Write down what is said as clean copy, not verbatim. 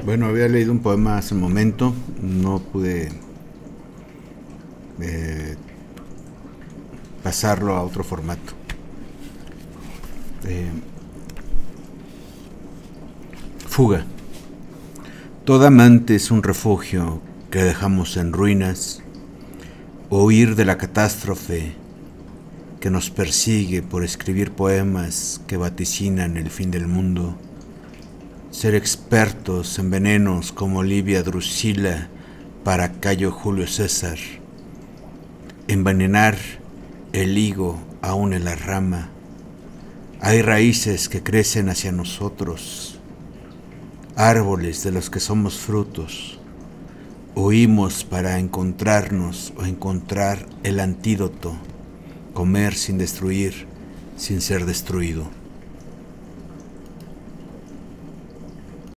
Bueno, había leído un poema hace un momento, no pude pasarlo a otro formato. Eh, Fuga. Toda amante es un refugio que dejamos en ruinas, o huir de la catástrofe que nos persigue por escribir poemas que vaticinan el fin del mundo, ser expertos en venenos como Livia Drusila para Cayo Julio César, envenenar el higo aún en la rama. Hay raíces que crecen hacia nosotros, árboles de los que somos frutos. Huimos para encontrarnos o encontrar el antídoto, comer sin destruir, sin ser destruido.